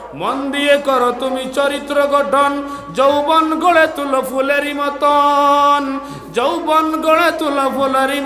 মন দিয়ে করো তুমি চরিত্র গঠন, যৌবন গড়ে তুলো ফুলেরই মতন, যৌবন গড়ে তুলো ফুলেরই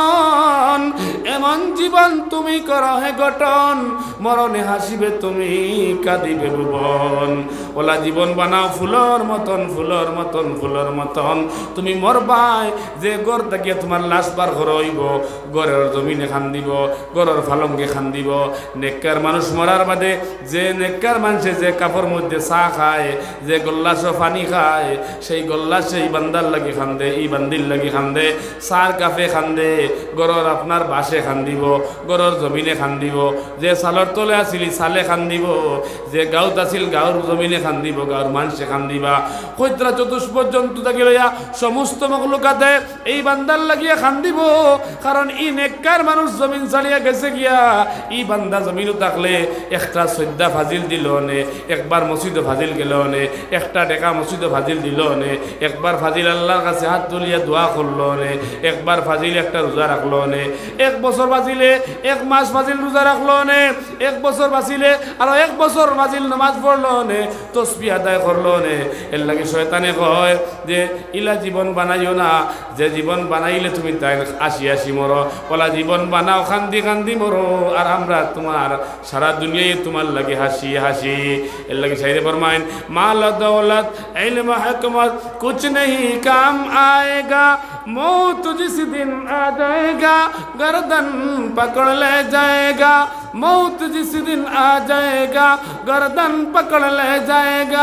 মতন, এমন জীবন তুমি করো হে গঠন, মরণে হাসিবে তুমি কাঁদিবে ভুবন। ওলা জীবন বানাও ফুলর মতন, ফুলর মতন, ফুলর মতন। তুমি মরবাই যে গড় থাকিয়া তোমার লাশ বার ঘর হইব, গড়ের জমিনে খান দিব, গড়ের ফালঙ্গে খান দিব। নেককার মানুষ মরার বাদে যে নেককার মানুষে যে কাপড় মধ্যে চা খায়, যে গল্লাস পানি খায়, সেই গল্লাস সেই বান্দার লাগি খান্দে, ই বান্দির লাগি খান্দে, সার কাফে খান্দে, গড়ের আপনার বাসে খান দিব, গড়ের জমিনে খান দিব। যে সালর তলে আসিলি সালে খান দিব, যে গাঁত আসিল গাঁর জমিনে খান দিব, গাঁর মানুষে খান দিবা। কৈত্রা চতুষ্প জন্তু থাকি লইয়া সমস্ত মখলুকাতে এই বান্দার লাগিয়া খান দিব, কারণ ই নেককার মানুষ জমিন ছাড়িয়া গেছে গিয়া। ই বান্দা জমিনও থাকলে একটা শ্রদ্ধা ফাজিল দিল নে, একবার মসজিদে ফাজিল গেল নে, একটা টেকা মসজিদে ফাজিল দিল নে, একবার ফাজিল আল্লাহর কাছে হাত তুলিয়া দোয়া করলো নে, একবার ফাজিল একটা রোজা রাখলো নে, এক বছর বাঁচিলে এক মাস ফাজিল রোজা রাখলো নে, এক বছর বাঁচিলে আরো এক বছর ফাজিল নামাজ পড়লো নে, তসবিহ আদায় করলো নে। এর লাগে শয়তানে কয় যে ইলা জীবন বানাইও না, যে জীবন বানাইলে তুমি তাই আসি আসি মরো। বলা জীবন বানাও খান্দি খান্দি মরো, আর আমরা তোমার সারা দুনিয়ায় তোমার লাগে হাসি হাসি। এর লাগে শায়রে ফরমায়েন মাল দৌলত ইলম হিকমত কুছ नहीं काम आएगा, मौत जिस दिन आ जाएगा गर्दन पकड़ ले जाएगा, मौत जिस दिन आ जाएगा गर्दन पकड़ ले जाएगा।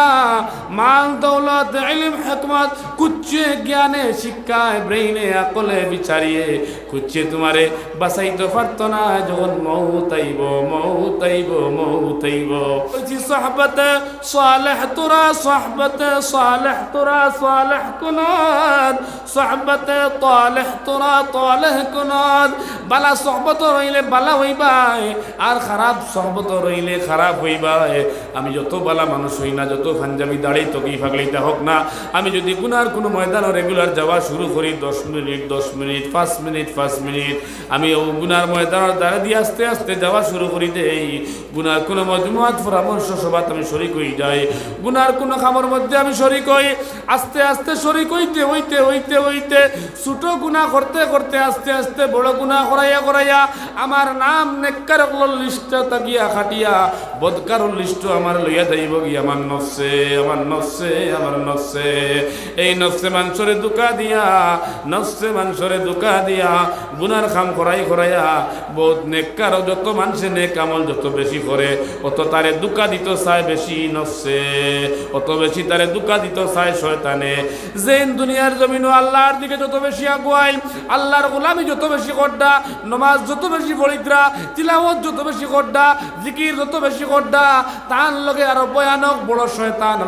माल दौलत इल्म हिकमत कुछ ज्ञान शिक्षा ब्रेन अकल बिचारिए कुछ तुम्हारे बसाई तो फरतो ना जगन मौत आइबो मौत आइबो मौत आइबो। जी सोहबत सालेह तुरा सोहबत सालेह तुरा सालेह कुनाद सोहबत तालेह तुरा तालेह कुनाद। बाला सोहबत रइले बाला হইবাই, আর খারাপ সোহবত রইলে খারাপ হইবাই। আমি যত বালা মানুষ হই না, যত পাঞ্জাবি দাড়ি তকি ফাগলিটা হোক না, আমি যদি গুনার কোনো ময়দানে রেগুলার যাওয়া শুরু করি 10 মিনিট 10 মিনিট 5 মিনিট 5 মিনিট, আমি ও গুনার ময়দানের দ্বারা দিয়ে আস্তে আস্তে যাওয়া শুরু করি দেই। গুনার কোনো মজমুআত পরামর্শ সভাত আমি শরীক হই যাই, গুনার কোনো খামর মধ্যে আমি শরীক হই, আস্তে আস্তে শরীক হইতে হইতে হইতে হইতে ছোট গুনাহ করতে করতে আস্তে আস্তে বড় গুনাহ করাইয়া করাইয়া আমার নাম নেককার লিস্ট তাকিয়া খাটিয়া বদকারুল লিস্ট আমার লইয়া যাইব গিয়া আমার নফসে আমার নফসে আমার নফসে। এই নফসে মানুষরে দুকা দিয়া, নফসে মানুষরে দুকা দিয়া গুনার কাম করাই করাইয়া বহুত নেককার যত মানুষে নেক আমল যত বেশি করে অত তারে দুকা দিত চায় বেশি নফসে, অত বেশি তারে দুকা দিত চায় শয়তানে। যেন দুনিয়ার জমিনও আল্লাহর দিকে যত বেশি আগুয়াই, আল্লাহর গোলামি যত বেশি করডা, নমাজ যত বেশি পড়িদ্রা, তিলাওয়াত যত বেশি করডা, জিকির যত বেশি করডা, তার লগে আরো ভয়ানক বড় শয়তান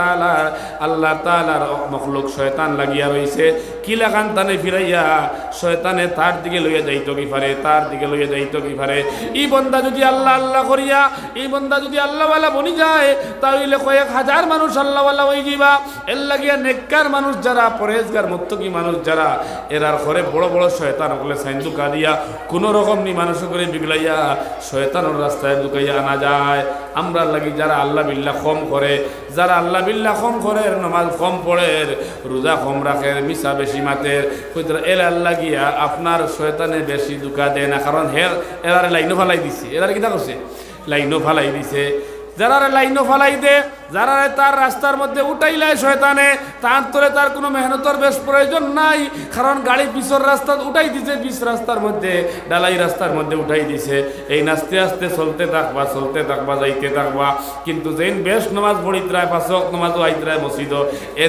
আল্লাহ তাআলার মখলুক শয়তান লাগিয়া রইছে। কি লাগান তানে ফিরাইয়া শয়তানে তার দিকে লইয়া যাইতো কি পারে, তার দিকে লইয়া যাইতো কি পারে। এই বন্দা যদি আল্লাহ আল্লাহ করিয়া, এই বন্দা যদি আল্লাহওয়ালা বনি যায়, তাহলে কয়েক হাজার মানুষ আল্লাহওয়ালা হয়ে যাবা। এর লাগিয়া নেককার মানুষ যারা, পরহেজগার মুত্তাকি মানুষ যারা, এরার ঘরে বড় বড় শয়তান হলে সাইন্দুকা দিয়া কোনো রকম নি মানুষ করে বিগলাইয়া শয়তানের রাস্তায় ঢুকাইয়া আনা যায়। আমরা লাগি যারা আল্লাহ বিল্লাহ কম করে, যারা আল্লাহ বিল্লাহ কম করে, নামাজ কম পড়ে, রোজা কম রাখে, মিশা বেশি মাতের, এর আল্লাহ গিয়া আপনার শয়তানে বেশি দুকা দেয় না, কারণ এরারে লাইনও ফালাই দিছে। এরারে কিতা করছে? লাইনও ফালাই দিছে। যারা লাইনও ফালাই দে, যারা তার রাস্তার মধ্যে উঠাইলায় শয়তানে, তার তোরে তার কোনো মেহনতের বেশ প্রয়োজন নাই, কারণ গাড়ি পিছর রাস্তা উঠাই দিছে, পিছ রাস্তার মধ্যে ডালাই রাস্তার মধ্যে উঠাই দিছে। এই নাচতে আস্তে চলতে থাকবা, চলতে থাকবা, যাইতে থাকবা, কিন্তু যেন বেশ নামাজ পড়িত্রায়, 5 ওয়াক্ত নামাজও আইত্রায় মসজিদ, এর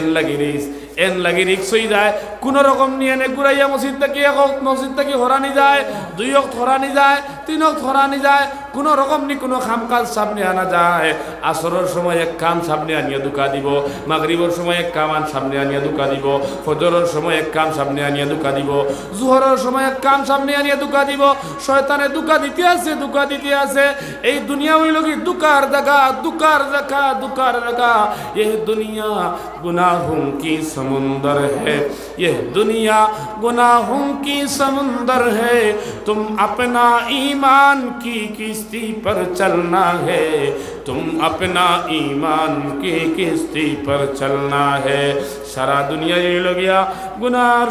লাগি রিক্স হয়ে যায়। কোনো রকম নিয়ে নে ঘুরাইয়া মসজিদ থেকে হরানি যায়, 2 ওয়াক্ত হরানি যায়, 3 ওয়াক্ত হরানি যায়, কোনো রকম নি কোনো খাম কাজ সামনে আনা যায়। আসরের সময় এক কাম সামনে আনিয়া দুকা দিব, মাগরিবের সময় এক কাম সামনে আনিয়া দুকা দিব, ফজরের সময় এক কাম সামনে আনিয়া দুকা দিব, জোহরের সময় এক কাম সামনে আনিয়া দুকা দিব। শয়তানে দুকা দিতে আছে, দুকা দিতে আছে। এই দুনিয়া হইল কি দুকার জায়গা, দুকার জায়গা, দুকার জায়গা। এই দুনিয়া গুনাहों की समुंदर है, ये दुनिया गुनाहों की समुंदर है, तुम अपना ईमान की किश्ती पर चलना है, तुम अपना ईमान की किस्ती पर चलना है। सारा दुनिया ये गया गुनार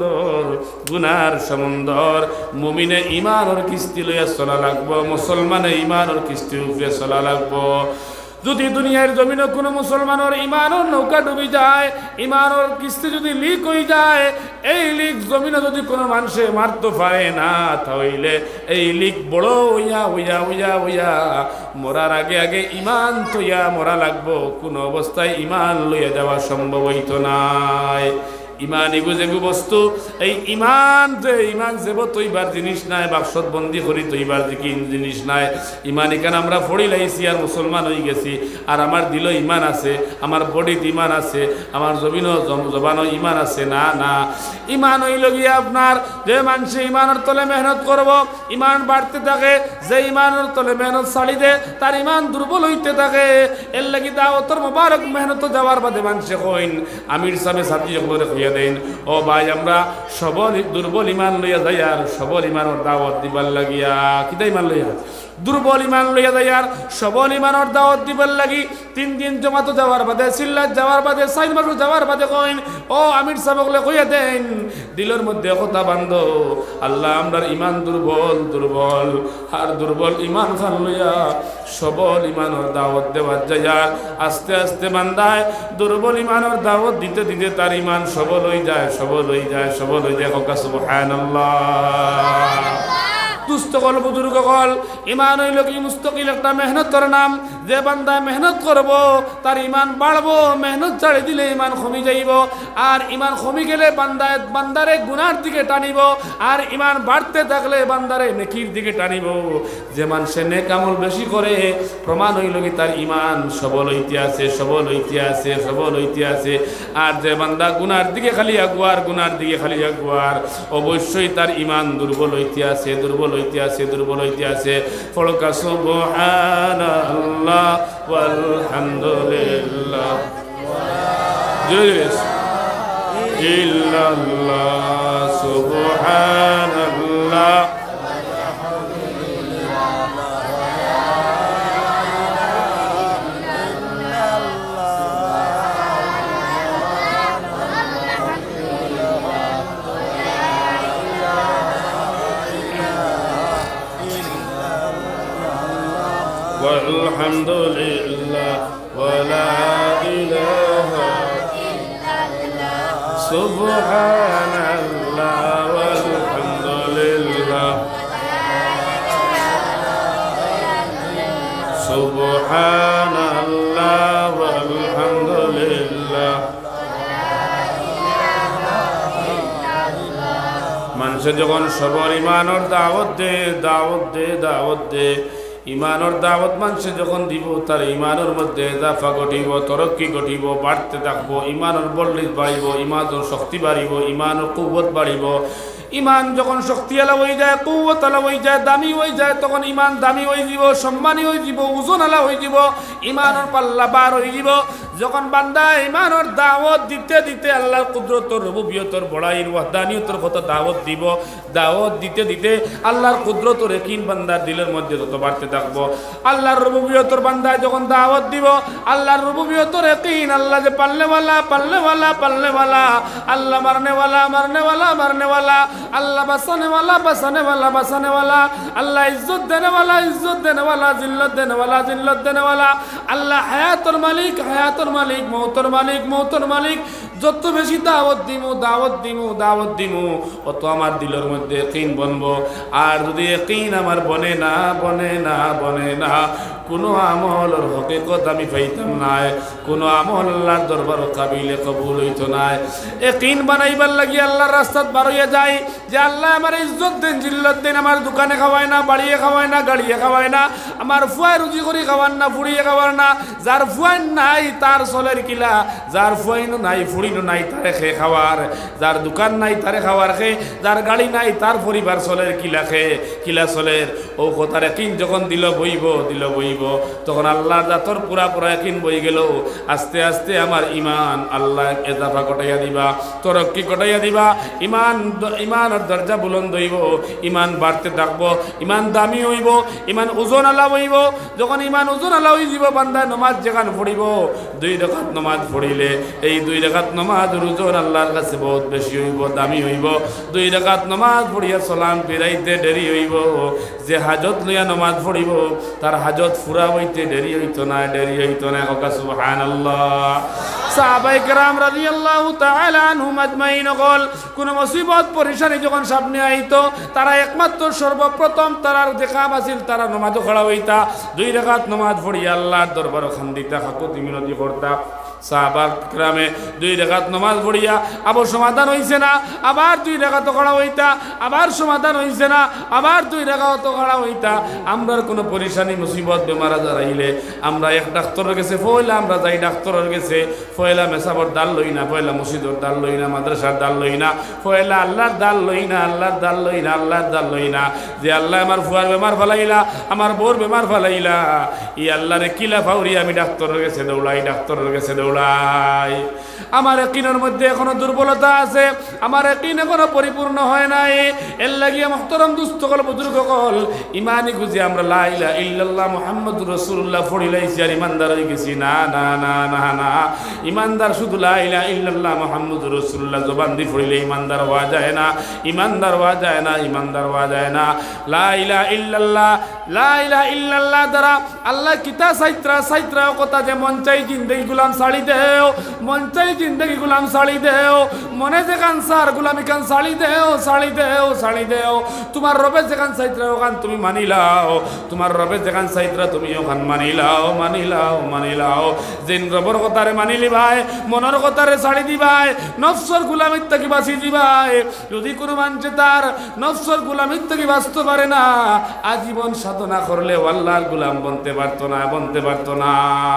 समुंदर मुमिने ईमान और किस्ती लइया चला लागबो, मुसलमाने ईमान और किस्ती उपरे चला लागबो। যদি দুনিয়ার জমিনে কোনো মুসলমানের ইমানের নৌকা ডুবি যায়, ইমানের কিস্তি যদি লিক হয়ে যায়, এই লিক জমিনে যদি কোনো মানুষে মারতে পারে না, তাহলে এই লিক বড় হইয়া হইয়া হইয়া হইয়া মরার আগে আগে ইমান তৈয়া মরা লাগবো। কোনো অবস্থায় ইমান লইয়া যাওয়া সম্ভব হইতো নাই। ইমান এগু যেগু বস্তু, এই ইমান যেব তৈবার জিনিস নাই, বাক্সত বন্দি করি তৈবার জিনিস নাই। ইমান এখানে আমরা ফড়ি লাইছি আর মুসলমান হয়ে গেছি, আর আমার দিল ইমান আছে, আমার বডিত ইমান আছে, আমার জবানও ইমান আছে। না না, ইমান হইল গিয়ে আপনার যে মানুষে ইমানের তলে মেহনত করব, ইমান বাড়তে থাকে। যে ইমানের তলে মেহনত ছাড়ি দে, তার ইমান দুর্বল হইতে থাকে। এর লাগি দাওয়াতের মোবারক মেহনত যাওয়ার বাদে মানুষে কইন, আমির সাহেব ছাত্রী সকলের দেন, ও ভাই আমরা সবল দুর্বল ইমান লইয়া যাই আর সবল ইমানের দাওয়াত দিবার লাগিয়া, কিতা ইমান লইয়া দুর্বল ইমান লইয়া যাই আর সবল ইমানের দাওয়াত দিবার লাগি 3 দিন জমাতো যাওয়ার বাদে, সিল্লাত যাওয়ার বাদে, 4 মাস যাওয়ার বাদে কইন, ও আমির সাহেবগুলো কইয়া দেন দিলের মধ্যে কথা বান্ধ, আল্লাহ আমরার ইমান দুর্বল আর দুর্বল ইমান খান লইয়া সবল ইমানের দাওয়াত দেওয়ার যাই আর আস্তে আস্তে বান্দায় দুর্বল ইমানের দাওয়াত দিতে দিতে তার ইমান সবল হয়ে যায়। সুবহানাল্লাহ। দুস্থকল বুজুর্গকল, ইমান হইল কি মুস্তাকিল একটা মেহনতের নাম। যে বান্দা মেহনত করব তার ইমান বাড়বো, মেহনত ছাড়ি দিলে ইমান কমি যাইব, আর ইমান কমি গেলে বান্দারে গুনার দিকে টানিব, আর ইমান বাড়তে থাকলে বান্দারে নেকির দিকে টানিব। যে মানুষে নেক আমল বেশি করে প্রমাণ হইল কি তার ইমান সবল হইতে আছে। আর যে বান্দা গুনার দিকে খালি আগুয়ার, অবশ্যই তার ইমান দুর্বল হইতে আছে। ফলকা সুবহানাল্লাহ ওয়ালহামদুলিল্লাহ ইল্লাল্লাহ সুবহানাল্লাহ walhamdulillah wala ilaha illallah subhanallah walhamdulillah subhanallah walhamdulillah। মানুষে যখন সবর ইমানের দাওয়াত দে ইমানের দাওয়াত মানুষে যখন দিব, তার ইমানের মধ্যে এজাফা ঘটিব, তরক্কি ঘটিব, বাড়তে থাকবো, ইমানের বল্লিত বাড়িব, ইমানের শক্তি বাড়িব, ইমানের কুওয়াত বাড়িব। ইমান যখন শক্তিওয়ালা হয়ে যায়, কুওয়াতওয়ালা হয়ে যায়, দামি হয়ে যায়, তখন ইমান দামি হয়ে যাব, সম্মানী হয়ে যাব, ওজনওয়ালা হয়ে যাব, ইমানের পাল্লা বার হয়ে যাব। যখন বান্দা ইমানের দাওয়াত দিতে দিতে আল্লাহর কুদরতর রুবুবিয়তর বড়াইর ওয়াহদানিয়তর কথা দাওয়াত দিতে দিতে আল্লাহর কুদরতর ইয়াকিন বান্দার দিলের মধ্যে যত বাড়তে থাকবো, আল্লাহর রুবুবিয়তর বান্দায় যখন দাওয়াত দিব, আল্লাহর রুবুবিয়তর ইয়াকিন, আল্লাহ যে পাল্লেওয়ালা, আল্লাহ মারনেওয়ালা, আল্লাহ বাঁচানেওয়ালা, আল্লাহ ইজ্জত দেনেওয়ালা, জিল্লত দেনেওয়ালা, আল্লাহ হায়াতর মালিক, মৌতর মালিক। যত বেশি দাওয়াত দিমু অত আমার দিলের মধ্যে ইয়াকিন বনবো। আর যদি ইয়াকিন আমার বনে না, কোনো আমলের হকিকত আমি পাইতাম নাই, কোনো আমল আল্লাহর দরবার কাবিলে কবুল হইতো নাই। ইয়াকিন বানাইবার লাগি আল্লাহর রাস্তাত বার হইয়া যায় যে আল্লাহ আমার ইজ্জত দেন, জিল্লত দেন, আমার দোকানে খাওয়ায় না, বাড়িয়ে খাওয়ায় না, গাড়িয়ে খাওয়ায় না, আমার ফুয়ায় রুজি করে খাওয়ান না, ফুড়িয়ে খাওয়ার না। যার ফুয়াই নাই তার চলের কিলা, যার ফুয়াইনো নাই ফুড়ি হইল নাই তারে খে খাওয়ার, যার দোকান নাই তারে খাওয়ার খে, যার গাড়ি নাই তার পরিবার চলের কিলা খে কিলা চলের। ও কথার একিন যখন দিল বইব তখন আল্লাহর জাতর পুরা পুরা একিন বই গেল। আস্তে আস্তে আমার ইমান আল্লাহ এজাফা কটাইয়া দিবা, তরক্কি কটাইয়া দিবা। ইমানের দরজা বুলন্দ হইব, ইমান বাড়তে থাকবো, ইমান দামি হইব, ইমান ওজন আলা হইব। যখন ইমান ওজন আলা হয়ে যাব, বান্দা নমাজ যেখান পড়িব 2 রাকাত নমাজ পড়িলে এই 2 রাকাত নমাজ ওজন আল্লাহর কাছে বহুত বেশি হইব, দামি হইব। 2 রাকাত নমাজ পড়িয়া সালাম ফিরাইতে দেরি হইব। যে হাজত লইয়া নমাজ পড়িব তার হাজত ফুরা হইতে দেরি হইতো না, দেরি হইতো না। সুবহানাল্লাহ। সাহাবায়ে কেরাম রাদিয়াল্লাহু তাআলা আনহুম আজমাইন বল, কোন মুসিবত পরেশানি যখন সামনে আইতো তারা একমাত্র সর্বপ্রথম তারার দেখা আছিল তারা নামাজ পড়া হইতা। 2 রাকাত নামাজ পড়িয়া আল্লাহর দরবারে খান্দিতা, হাকুতি মিনতি করতা। সাহাবা কেরামে 2 রাকাত নামাজ পড়িয়া আবার সমাধান হইছে না, আবার 2 রাকাত পড়া হইতা, আবার সমাধান হইছে না, আবার 2 রাকাত পড়া হইতা। আমরার কোনো পরেশানি মুসিবত বেমার আজার আইলে আমরা এক ডাক্তারের কাছে পয়লা আমরা যাই ডাক্তারের কাছে, পয়লা মেসাবর দাল লই না, পয়লা মসজিদের দাল লই না, মাদ্রাসার দাল লই না, পয়লা আল্লাহর দাল লই না, আল্লাহর দাল লই না, আল্লাহর দাল লই না। যে আল্লাহ আমার ফুয়ার বেমার ফালাইলা, আমার বোর বেমার ফালাইলা, ই আল্লাহরে কিলা ফাউরি আমি ডাক্তারের কাছে দৌড়াই, ডাক্তারের কাছে দৌড়াই। আমার ইয়াকিনের মধ্যে এখনো দুর্বলতা আছে, আমার ইয়াকিন এখনো পরিপূর্ণ হয় নাই। এর লাগিয়া মুহতারাম দুস্থ কল বুজুর্গ কল ইমানি খুঁজে আমরা লা ইলাহা ইল্লাল্লাহ মুহাম্মাদুর রাসূলুল্লাহ পড়ি লাইছি আর ইমানদার হয়ে গেছি। না না না না না, ইমানদার শুধু লা ইলাহা ইল্লাল্লাহ মুহাম্মাদুর রাসূলুল্লাহ জবান দিয়ে পড়িলে ইমানদার হওয়া যায় না, ইমানদার হওয়া যায় না, ইমানদার হওয়া যায় না। লা ইলাহা ইল্লাল্লাহ, লা ইলাহা ইল্লাল্লাহ দ্বারা আল্লাহ কিতা সাইত্রা কথা যে মন চাই জিন্দেগি গুলাম ছাড়ি দেও, মন চাই জিন্দেগি গুলাম ছাড়ি দেও, মনে যেখান সার গুলামি কান ছাড়ি দেও, ছাড়ি দেও, ছাড়ি দেও। তোমার রবে যেখান সাইত্রা ওখান তুমি মানিলাও, তোমার রবে যেখান সাইত্রা তুমি ওখান মানিলাও, মানিলাও, মানিলাও। যেন রবর কথারে মানিলি ভাই, মনের কথারে ছাড়ি দিবাই, নফসর গুলামির থেকে বাঁচি দিবাই। যদি কোনো মানুষে তার নফসর গুলামির থেকে বাঁচতে পারে না, আজীবন সাধনা করলে আল্লাহর গুলাম বনতে পারতো না, বনতে পারতো না।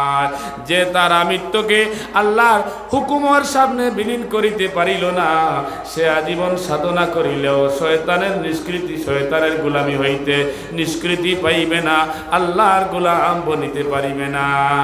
যে তার আমৃত্যুকে আল্লাহর হুকুমের সামনে বিলীন করিতে পারিল না, সে আজীবন সাধনা করিলেও শয়তানের নিষ্কৃতি, শয়তানের গুলামি হইতে নিষ্কৃতি পাইবে না, আল্লাহর গুলাম বনিতে পারিবে না।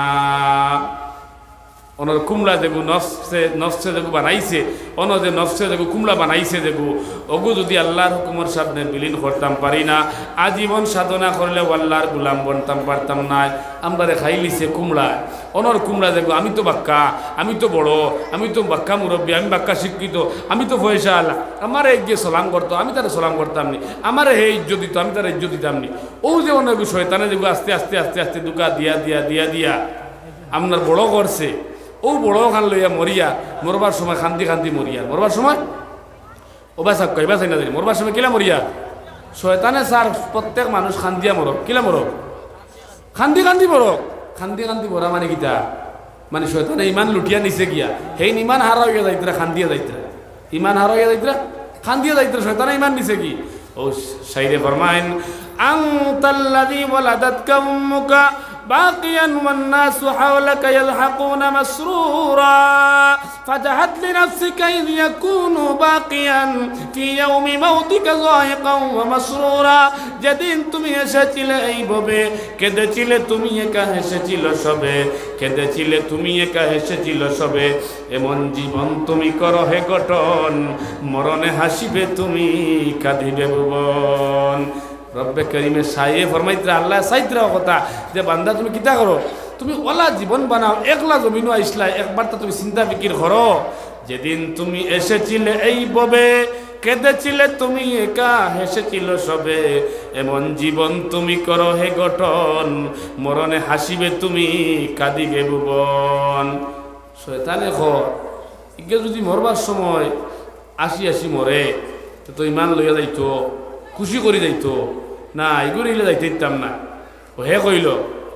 ওনার কুমড়া দেখু নফসে দেখু বানাইছে, অন যে নফসে দেখু কুমড়া বানাইছে দেখু, ওগু যদি আল্লাহর হুকুমের সামনে বিলীন করতাম পারি না, আজীবন সাধনা করলেও আল্লাহর গুলাম বনতাম পারতাম না। আমরা খাইলিছে কুমড়া, অনর কুমড়া দেখো আমি তো বাক্কা, আমি তো বড়, আমি তো বাক্কা মুরব্বী, আমি বাক্কা শিক্ষিত, আমি তো ফয়সাল, আমার এই যে সলাম করতো আমি তারা সলাম করতাম নি, আমার হে ইজ্জত দিত আমি তারা ইজ্জত দিতাম নি। ও যে অনেক শয়তানে দেখো আস্তে আস্তে আস্তে আস্তে দুকা দিয়া দিয়া দিয়া দিয়া আপনার বড় করছে। ও বড় খান লইয়া মরিয়া, মরবার সময় খান্দি খান্দি মরিয়া, মরবার সময় ও বা সাক কইবা চাই না জানি, মরবার সময় কিলা মরিয়া শয়তানে স্যার প্রত্যেক মানুষ খান্দিয়া মরক, কিলা মরক খান্দি খান্দি মরক। খান্দি খান্দি মরা মানে কিতা, মানে শয়তানে ইমান লুটিয়া নিছে গিয়া, সেই ইমান হারা হইয়া যাইতরা, খান্দিয়া যাইতরা, ইমান হারা হইয়া যাইতরা, খান্দিয়া যাইতরা, শয়তানে ইমান নিছে কি। ও শাইরে ফরমাইন আনতাল্লাযী ওয়ালাদাতকা উম্মুকা باقيا والناس حولك يلحقون مسرورا فجهد لنفسك إذ يكون باقيا في يوم موتك ضائقا ومسرورا। যেদিন তুমি এসেছিলে এইভাবে কেঁদেছিলে, তুমি একা হেসেছিল সবে, কেঁদেছিলে তুমি একা হেসেছিল সবে, এমন জীবন তুমি করো হে গঠন, মরণে হাসিবে তুমি কাঁদিবে ভুবন। রব্বে করিমে সাইয়ে ফরমাইতে আল্লাহ সাইতরা কথা যে বান্দা তুমি কিতা করো, তুমি ওলা জীবন বানাও, একলা জমিনও আইসলা, একবার তো তুমি চিন্তা ফিকির করো। যেদিন তুমি এসেছিলে এইভাবে কেঁদেছিলে তুমি একা হেসেছিল সবে, এমন জীবন তুমি করো হে গঠন, মরণে হাসিবে তুমি কাঁদিবে ভুবন। শয়তানে ঘর ইকে যদি মরবার সময় আসি আসি মরে তো ইমান লইয়া যাইতো, খুশি করি যাইতো না, এগুলো ইলে যাইতে দিতাম না। ও হে কইল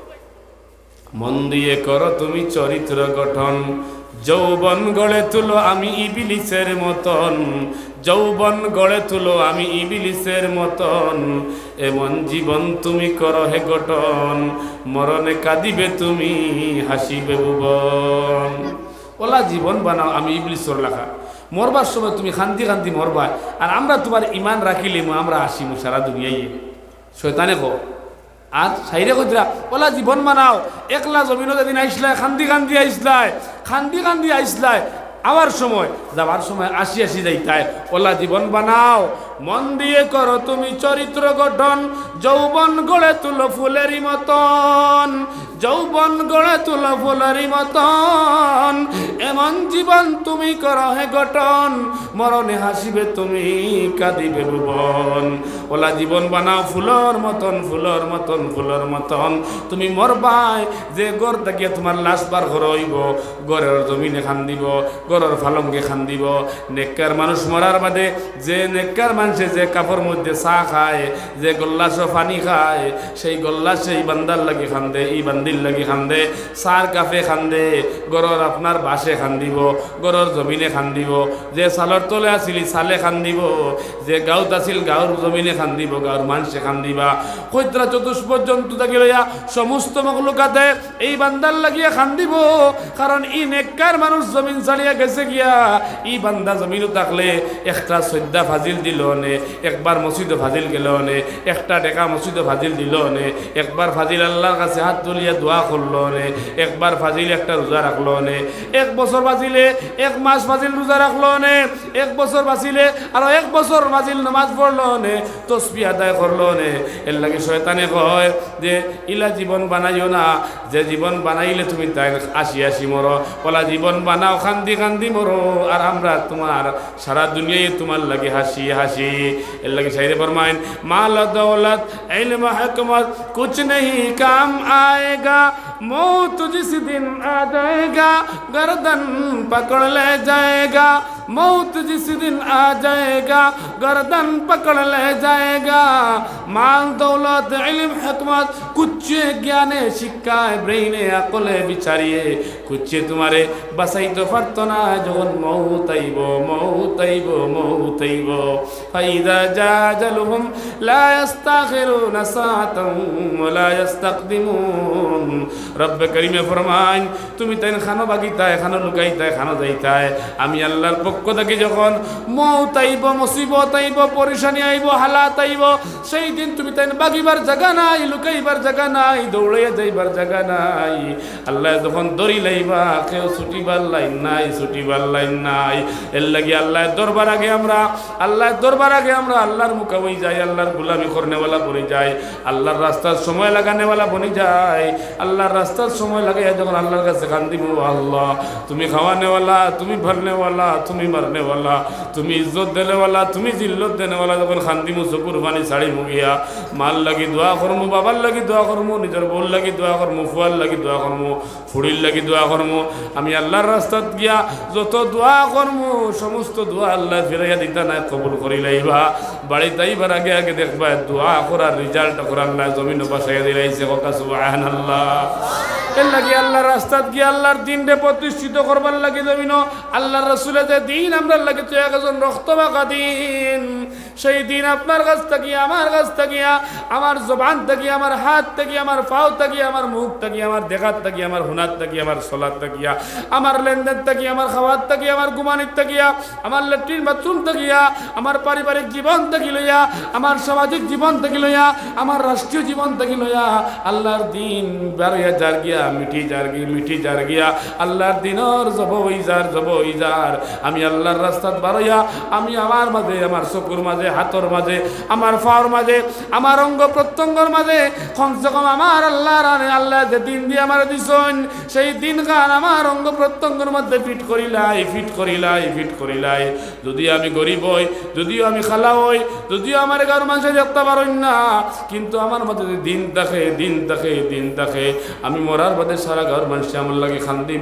মন দিয়ে করো তুমি চরিত্র গঠন, যৌবন গড়ে তুলো আমি ইবিলিসের মতন, যৌবন গড়ে তুলো আমি ইবিলিসের মতন, এমন জীবন তুমি করো হে গঠন, মরণে কাঁদিবে তুমি হাসিবে ভুবন। ওলা জীবন বানাও আমি ইবলিসর লেখা মরবার সময় তুমি খান্তি খান্তি মরবা আর আমরা তোমার ইমান রাখিলে আমরা আসিমু সারা দুনিয়ায় শয়তানে কো আর সাইরে কইরা ওলা জীবন বানাও একলা জমিনও যেদিন আইসলায় খান্দি খান্দি আইসলায় খান্দি খান্দি আইসলায় আবার সময় যাবার সময় আসি আসি যাইতায় ওলা জীবন বানাও মন দিয়ে করো তুমি চরিত্র গঠন যৌবন গড়ে তুলো ফুলেরই মতন যৌবন গড়ে তুলো ফুলেরই মতন এমন জীবন তুমি করো হে গঠন মরণে হাসিবে তুমি কাঁদিবে ভুবন ওলা জীবন বানাও ফুলর মতন ফুলর মতন ফুলর মতন তুমি মরবাই যে গড় থাকিয়া তোমার লাশ বার হইব গড়ের জমিনে খান দিব গড়ের ফালঙ্গে খান দিব নেককার মানুষ মরার বাদে যে নেককার মানুষে যে কাপড় মধ্যে চা খায় যে গল্লাস পানি খায় সেই গল্লাস সেই বান্দার লাগি খান্দে এই বান্দির লাগি খান্দে চার কাপে খান্দে গড়ের আপনার বাসে খান দিব গড়ের জমিনে খান দিব যে চালর তলে আসিলি চালে খান দিব যে গাঁৱত আছিল গাঁৱৰ জমিনে খান দিব গাঁৱৰ মানুষে খান দিবা কৈত্রা চতুষ্প জন্তু থাকি লইয়া সমস্ত মখলুকাতে এই বান্দার লাগিয়া খান দিব কারণ ই নেককার মানুষ জমিন ছাড়িয়া গেছে গিয়া ই বান্দা জমিনও থাকলে একটা শ্রদ্ধা ফাজিল দিল নে একবার মসজিদে ফাজিল গেল নে একটা টেকা মসজিদে ফাজিল দিল নে একবার ফাজিল আল্লাহর কাছে হাত তুলিয়া দোয়া করলো নে একবার ফাজিল একটা রোজা রাখলো নে এক বছর বাঁচিলে এক মাস ফাজিল রোজা রাখলো নে এক বছর বাঁচিলে আর এক বছর ফাজিল নামাজ পড়লো নে তসবিহ আদায় করলো নে এর লাগে শয়তানে কয় যে ইলা জীবন বানাইও না যে জীবন বানাইলে তুমি তাই আসি আসি মরো ওলা জীবন বানাও খান্দি খান্দি মরো আর আমরা তোমার সারা দুনিয়ায় তোমার লাগে হাসি হাসি এর লাগে শায়রে ফরমায়েন মাল দৌলত ইলম হিকমত कुछ नहीं काम आएगा मौत जिस दिन आ जाएगा गर्दन पकड़ ले जाएगा मौत जिस दिन आ जाएगा गर्दन पकड़ ले जाएगा माल दौलत इल्म हिकमत कुछ ज्ञान शिक्षा ब्रेन अकल বিচারিয়ে कुछ तुम्हारे बसाई तो पारतो ना যখন মউত আইব মউত আইব মউত আইব ফাইদা জাজালুহুম লা ইস্তাখিরুনা সাআতান ওয়া ইস্তাকদিমুন রব্বে করিমে ফরমান তুমি তাই খানো বাগিতায় খানো লুকাইতায় খানো যাইতায় আমি আল্লাহর পক্ষ থেকে যখন মউত আইব মুসিবত আইব পরেশানি আইব হালাত আইব সেই দিন তুমি তাই বাগিবার জায়গা নাই লুকাইবার জায়গা নাই দৌড়াইয়া যাইবার জায়গা নাই আল্লাহ যখন দড়ি লাইবা কেউ ছুটিবার লাইন নাই ছুটিবার লাইন নাই এর লাগি আল্লাহর দরবার আগে আমরা আল্লাহর দরবার আগে আমরা আল্লাহর মুখে হই যাই আল্লাহর গোলামি করনেওয়ালা বনি যায় আল্লাহর রাস্তার সময় লাগানেওয়ালা বনি যায় আল্লাহর রাস্তার সময় লাগাইয়া যখন আল্লাহর কাছে কান্দিব আল্লাহ তুমি খাওয়ানেওয়ালা তুমি ভরনেওয়ালা তুমি মারনেওয়ালা তুমি ইজ্জত দেনেওয়ালা তুমি জিল্লত দেনেওয়ালা যখন খান্দিমু চকুর পানি ছাড়ি মুগিয়া মাল লাগি দোয়া করমু বাবার লাগি দোয়া করমু নিজের বোন লাগি দোয়া করমু ফুয়ার লাগি দোয়া করমু ফুড়ির লাগি দোয়া করমু আমি আল্লাহর রাস্তাত গিয়া যত দোয়া করমু সমস্ত দোয়া আল্লাহ ফিরাইয়া দিতা নাই কবুল করি লাইবা বাড়িতে আইবার আগে আগে দেখবা দোয়া করার রেজাল্ট করে আল্লাহ জমিন বাসাইয়া দিলাইছে কথা সুবহানাল্লাহ এর লাগি আল্লাহর রাস্তাত গিয়া আল্লাহর দিনকে প্রতিষ্ঠিত করবার লাগি জমিন আল্লাহর রাসূলের যে দিন আমরা লাগে তো একজন রক্তমাখা দিন সেই দিন আপনার কাছ থেকে আমার কাছ থেকে আমার জবান থেকে আমার হাত থেকে আমার পাও থেকে আমার মুখ থেকে আমার দেখার থেকে আমার হুনার থেকে আমার সলার থেকে আমার লেনদেন থেকে আমার খাওয়ার থেকে আমার ঘুমানির থেকে আমার ল্যাট্রিন বাথরুম থেকে আমার পারিবারিক জীবন থেকে লইয়া আমার সামাজিক জীবন থেকে লইয়া আমার রাষ্ট্রীয় জীবন থেকে লইয়া আল্লাহর দিন বাড়িয়া যার গিয়া মিটি যার গিয়া আল্লাহর দিনর জব ইজার আমি আল্লাহর রাস্তাত বাড়াইয়া আমি আমার মাঝে আমার চকুর মাঝে হাতর মাঝে আমার পাওয়ার মাঝে আমার অঙ্গ প্রত্যঙ্গর মাঝে কমসে কম আমার আল্লাহ যে দিন দিয়ে আমার দিছেন সেই দিন গান আমার অঙ্গ প্রত্যঙ্গের মধ্যে ফিট করিলাই যদি আমি গরিব হই যদিও আমি খালা হই যদিও আমার ঘর মানুষে দেখতে পারেন না কিন্তু আমার মধ্যে দিন থাকে আমি মরার বাদে সারা ঘর মানুষ আমার লাগে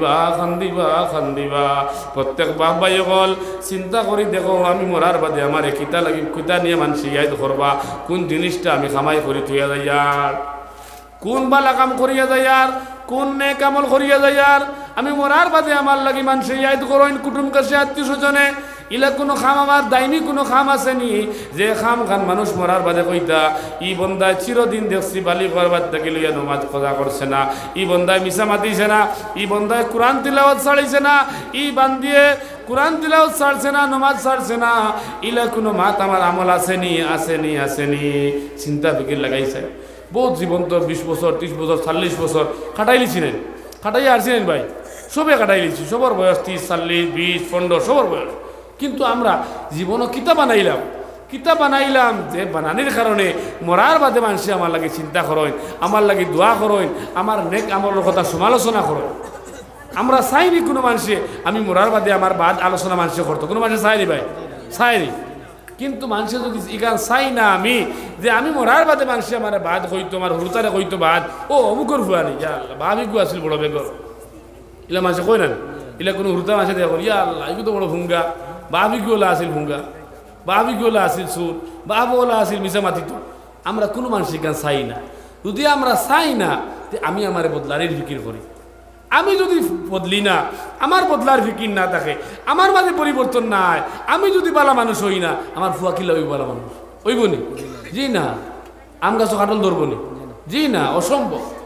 খান্দিবা প্রত্যেক বাপ ভাই হল চিন্তা করি দেখো আমি মরার বাদে আমার কিতা লাগি কিতা নিয়ে মানুষ ইয়াদ করবা কোন জিনিসটা আমি খামাই করি তুইয়া যাইয়ার কোন বালা কাম করিয়া যাইয়ার কোন নেক আমল করিয়া যাইয়ার আমি মরার বাদে আমার লাগি মানুষ ইয়াদ করেন কুটুম কাছে আত্মীয় স্বজনে ইলা কোনো খাম আমার দাইমি কোনো খাম আছে নি যে খাম খান মানুষ মরার বাদে কইতা ই বন্দায় চিরদিন দেখছি বালি করবার থেকে লইয়া নমাজ কজা করছে না, ই বন্দায় মিশা মাতিছে না, ই বন্দায় কোরআন তিলাওয়াত ছাড়িছে না, ই বান্দিয়ে কোরআন তিলাওয়াত ছাড়ছে না, নমাজ ছাড়ছে না, ইলা কোনো মাত আমার আমল আসেনি আসেনি আসেনি। চিন্তা ফিকির লাগাইছে বহুত জীবন তো 20 বছর 30 বছর 40 বছর কাটাই লিছিলেন, কাটাই আসছিলেন ভাই, সবে কাটাই লিছি, সবর বয়স 30 40 20 15 সবর বয়স। কিন্তু আমরা জীবনও কিতাব বানাইলাম যে বানানির কারণে মরার বাদে মানুষে আমার লাগে চিন্তা করেন, আমার লাগে দোয়া করেন, আমার নেক আমলের কথা সমালোচনা করেন। আমরা চাইনি কোনো মানুষে আমি মরার বাদে আমার বাদ আলোচনা মানুষে করতো, কোনো মানুষে চাইনি ভাই, চাইনি। কিন্তু মানুষে যদি ইগান চাই না আমি যে আমি মরার বাদে মানুষে আমার বাদ হইতো, আমার হুরতারে হইতো বাদ, ও অমুকর হুয়া নি ইয়া আল্লাহ ভাবি গু আসিল বড় বেগর, ইলা মানুষে কই না, ইলা কোনো হুরতা মানুষে দেখা ইয়া আল্লাহ এগুলো তো বড় ভুঙ্গা, ভাবি গুলা আসিল ভুঙ্গা, ভাবি গুলা আসিল সুর, বাবলা আসিল মিশা মাতিত। আমরা কোনো মানুষ ইগান চাই না। যদি আমরা চাই না আমি আমার বদলারের ফিকির করি, আমি যদি বদলি না, আমার বদলার ফিকির না থাকে, আমার মাঝে পরিবর্তন নাই, আমি যদি বালা মানুষ হই না, আমার ফুয়া কিলা হইব বালা মানুষ হইব নি? জি না। আম গাছও কাটল ধরবো নি? জি না, অসম্ভব।